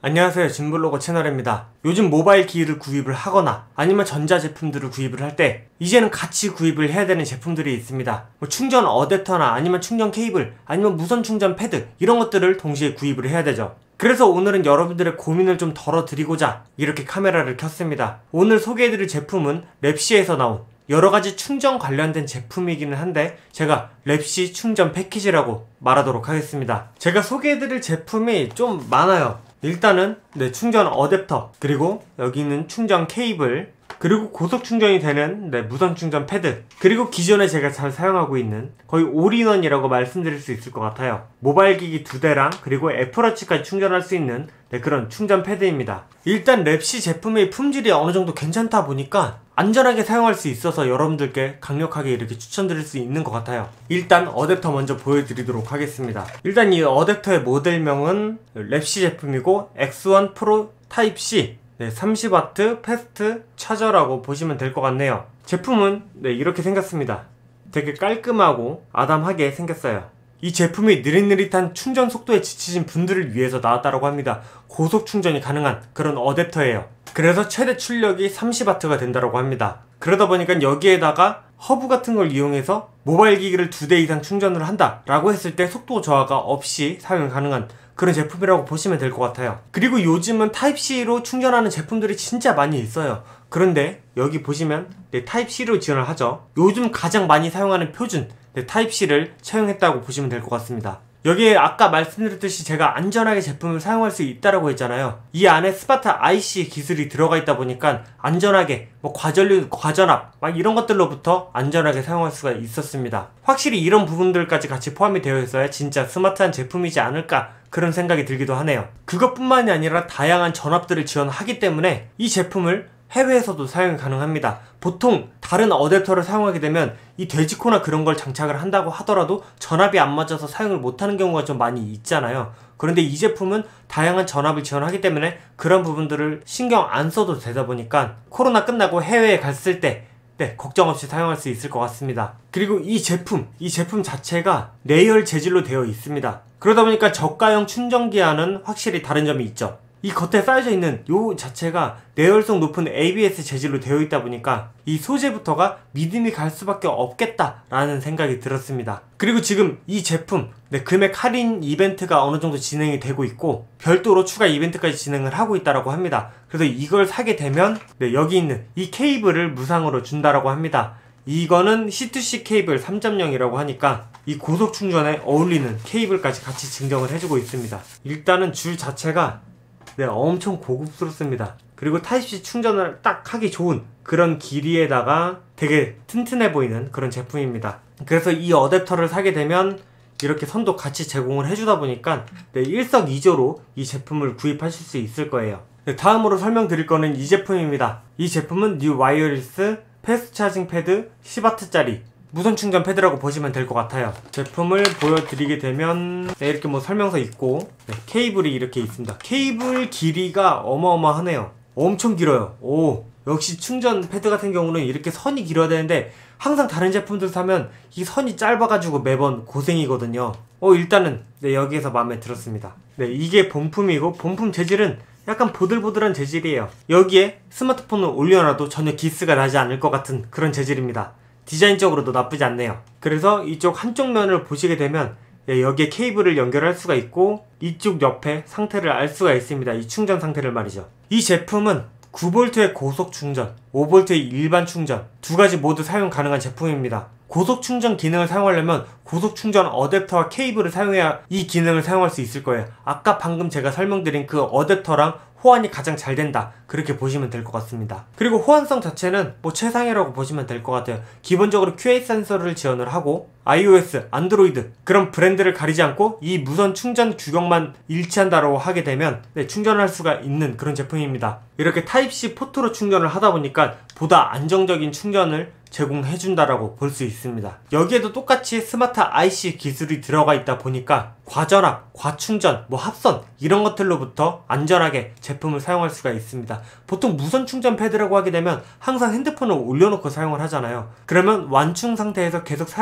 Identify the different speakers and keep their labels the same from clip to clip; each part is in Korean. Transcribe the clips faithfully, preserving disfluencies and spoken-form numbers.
Speaker 1: 안녕하세요, 진블로거 채널입니다. 요즘 모바일 기기를 구입을 하거나 아니면 전자제품들을 구입을 할 때 이제는 같이 구입을 해야 되는 제품들이 있습니다. 뭐 충전 어댑터나 아니면 충전 케이블 아니면 무선 충전 패드 이런 것들을 동시에 구입을 해야 되죠. 그래서 오늘은 여러분들의 고민을 좀 덜어드리고자 이렇게 카메라를 켰습니다. 오늘 소개해드릴 제품은 랩시에서 나온 여러가지 충전 관련된 제품이기는 한데 제가 랩시 충전 패키지라고 말하도록 하겠습니다. 제가 소개해드릴 제품이 좀 많아요. 일단은 네, 충전 어댑터, 그리고 여기 있는 충전 케이블, 그리고 고속 충전이 되는 네, 무선 충전 패드, 그리고 기존에 제가 잘 사용하고 있는 거의 올인원이라고 말씀드릴 수 있을 것 같아요. 모바일 기기 두 대랑 그리고 애플워치까지 충전할 수 있는 네, 그런 충전 패드입니다. 일단 랩시 제품의 품질이 어느 정도 괜찮다 보니까 안전하게 사용할 수 있어서 여러분들께 강력하게 이렇게 추천드릴 수 있는 것 같아요. 일단 어댑터 먼저 보여드리도록 하겠습니다. 일단 이 어댑터의 모델명은 랩시 제품이고 엑스 원 프로 타입 씨 네, 삼십 와트 패스트 차저라고 보시면 될 것 같네요. 제품은 네, 이렇게 생겼습니다. 되게 깔끔하고 아담하게 생겼어요. 이 제품이 느릿느릿한 충전 속도에 지치신 분들을 위해서 나왔다고 합니다. 고속 충전이 가능한 그런 어댑터예요. 그래서 최대 출력이 삼십 와트가 된다고 합니다. 그러다 보니까 여기에다가 허브 같은 걸 이용해서 모바일 기기를 두 대 이상 충전을 한다 라고 했을 때 속도 저하가 없이 사용이 가능한 그런 제품이라고 보시면 될 것 같아요. 그리고 요즘은 타입씨로 충전하는 제품들이 진짜 많이 있어요. 그런데 여기 보시면 네, 타입씨로 지원을 하죠. 요즘 가장 많이 사용하는 표준 네, 타입씨를 채용했다고 보시면 될 것 같습니다. 여기에 아까 말씀드렸듯이 제가 안전하게 제품을 사용할 수 있다라고 했잖아요. 이 안에 스마트 아이씨 기술이 들어가 있다 보니까 안전하게 뭐 과전류, 과전압 막 이런 것들로부터 안전하게 사용할 수가 있었습니다. 확실히 이런 부분들까지 같이 포함이 되어 있어야 진짜 스마트한 제품이지 않을까 그런 생각이 들기도 하네요. 그것뿐만이 아니라 다양한 전압들을 지원하기 때문에 이 제품을 해외에서도 사용이 가능합니다. 보통 다른 어댑터를 사용하게 되면 이 돼지코나 그런 걸 장착을 한다고 하더라도 전압이 안 맞아서 사용을 못하는 경우가 좀 많이 있잖아요. 그런데 이 제품은 다양한 전압을 지원하기 때문에 그런 부분들을 신경 안 써도 되다 보니까 코로나 끝나고 해외에 갔을 때 네, 걱정 없이 사용할 수 있을 것 같습니다. 그리고 이 제품, 이 제품 자체가 내열 재질로 되어 있습니다. 그러다 보니까 저가형 충전기와는 확실히 다른 점이 있죠. 이 겉에 쌓여져 있는 요 자체가 내열성 높은 에이비에스 재질로 되어 있다 보니까 이 소재부터가 믿음이 갈 수밖에 없겠다라는 생각이 들었습니다. 그리고 지금 이 제품 네, 금액 할인 이벤트가 어느 정도 진행이 되고 있고 별도로 추가 이벤트까지 진행을 하고 있다고 합니다. 그래서 이걸 사게 되면 네, 여기 있는 이 케이블을 무상으로 준다라고 합니다. 이거는 씨 투 씨 케이블 삼 점 영이라고 하니까 이 고속 충전에 어울리는 케이블까지 같이 증정을 해주고 있습니다. 일단은 줄 자체가 네, 엄청 고급스럽습니다. 그리고 타입씨 충전을 딱 하기 좋은 그런 길이에다가 되게 튼튼해 보이는 그런 제품입니다. 그래서 이 어댑터를 사게 되면 이렇게 선도 같이 제공을 해주다 보니까 네, 일석이조로 이 제품을 구입하실 수 있을 거예요. 네, 다음으로 설명드릴 거는 이 제품입니다. 이 제품은 뉴 와이어리스 패스트 차징 패드 십 와트짜리 무선 충전 패드라고 보시면 될 것 같아요. 제품을 보여드리게 되면 네, 이렇게 뭐 설명서 있고 네, 케이블이 이렇게 있습니다. 케이블 길이가 어마어마하네요. 엄청 길어요. 오, 역시 충전 패드 같은 경우는 이렇게 선이 길어야 되는데 항상 다른 제품들 사면 이 선이 짧아가지고 매번 고생이거든요. 어, 일단은 네, 여기에서 마음에 들었습니다. 네, 이게 본품이고 본품 재질은 약간 보들보들한 재질이에요. 여기에 스마트폰을 올려놔도 전혀 기스가 나지 않을 것 같은 그런 재질입니다. 디자인적으로도 나쁘지 않네요. 그래서 이쪽 한쪽 면을 보시게 되면 예, 여기에 케이블을 연결할 수가 있고 이쪽 옆에 상태를 알 수가 있습니다. 이 충전 상태를 말이죠. 이 제품은 구 볼트의 고속 충전, 오 볼트의 일반 충전 두 가지 모두 사용 가능한 제품입니다. 고속 충전 기능을 사용하려면 고속 충전 어댑터와 케이블을 사용해야 이 기능을 사용할 수 있을 거예요. 아까 방금 제가 설명드린 그 어댑터랑 호환이 가장 잘 된다 그렇게 보시면 될 것 같습니다. 그리고 호환성 자체는 뭐 최상이라고 보시면 될 것 같아요. 기본적으로 큐에이 센서를 지원을 하고 아이오에스, 안드로이드 그런 브랜드를 가리지 않고 이 무선 충전 규격만 일치한다고 하게 되면 네, 충전할 수가 있는 그런 제품입니다. 이렇게 타입씨 포트로 충전을 하다 보니까 보다 안정적인 충전을 제공해준다라고 볼 수 있습니다. 여기에도 똑같이 스마트 아이씨 기술이 들어가 있다 보니까 과전압, 과충전, 뭐 합선 이런 것들로부터 안전하게 제품을 사용할 수가 있습니다. 보통 무선 충전 패드라고 하게 되면 항상 핸드폰을 올려놓고 사용을 하잖아요. 그러면 완충 상태에서 계속 사용하는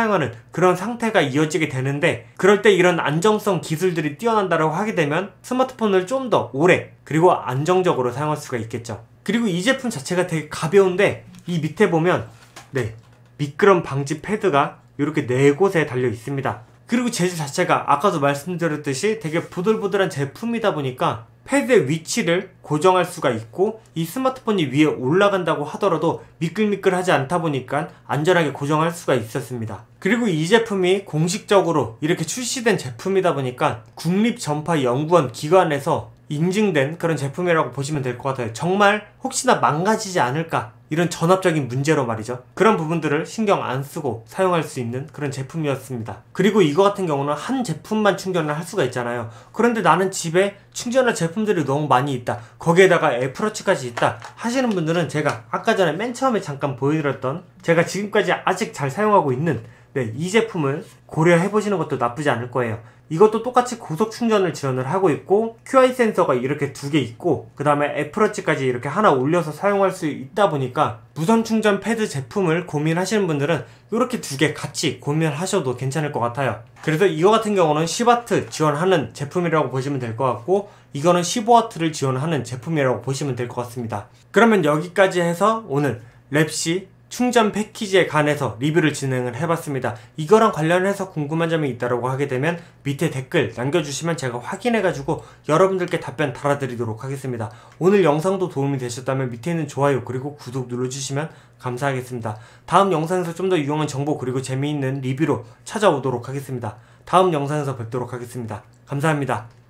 Speaker 1: 그런 상태가 이어지게 되는데, 그럴 때 이런 안정성 기술들이 뛰어난다고 하게 되면 스마트폰을 좀 더 오래 그리고 안정적으로 사용할 수가 있겠죠. 그리고 이 제품 자체가 되게 가벼운데 이 밑에 보면 네 미끄럼 방지 패드가 이렇게 네 곳에 달려 있습니다. 그리고 재질 자체가 아까도 말씀드렸듯이 되게 부들부들한 제품이다 보니까 패드의 위치를 고정할 수가 있고, 이 스마트폰이 위에 올라간다고 하더라도 미끌미끌하지 않다 보니까 안전하게 고정할 수가 있었습니다. 그리고 이 제품이 공식적으로 이렇게 출시된 제품이다 보니까 국립전파연구원 기관에서 인증된 그런 제품이라고 보시면 될 것 같아요. 정말 혹시나 망가지지 않을까, 이런 전압적인 문제로 말이죠. 그런 부분들을 신경 안 쓰고 사용할 수 있는 그런 제품이었습니다. 그리고 이거 같은 경우는 한 제품만 충전을 할 수가 있잖아요. 그런데 나는 집에 충전할 제품들이 너무 많이 있다, 거기에다가 애플워치까지 있다 하시는 분들은 제가 아까 전에 맨 처음에 잠깐 보여드렸던, 제가 지금까지 아직 잘 사용하고 있는 네, 이 제품을 고려해보시는 것도 나쁘지 않을 거예요. 이것도 똑같이 고속 충전을 지원을 하고 있고, 큐아이 센서가 이렇게 두 개 있고, 그 다음에 애플워치까지 이렇게 하나 올려서 사용할 수 있다 보니까 무선 충전 패드 제품을 고민하시는 분들은 이렇게 두 개 같이 고민하셔도 괜찮을 것 같아요. 그래서 이거 같은 경우는 십 와트 지원하는 제품이라고 보시면 될 것 같고, 이거는 십오 와트를 지원하는 제품이라고 보시면 될 것 같습니다. 그러면 여기까지 해서 오늘 랩시 충전 패키지에 관해서 리뷰를 진행을 해봤습니다. 이거랑 관련해서 궁금한 점이 있다고 하게 되면 밑에 댓글 남겨주시면 제가 확인해가지고 여러분들께 답변 달아드리도록 하겠습니다. 오늘 영상도 도움이 되셨다면 밑에 있는 좋아요 그리고 구독 눌러주시면 감사하겠습니다. 다음 영상에서 좀 더 유용한 정보 그리고 재미있는 리뷰로 찾아오도록 하겠습니다. 다음 영상에서 뵙도록 하겠습니다. 감사합니다.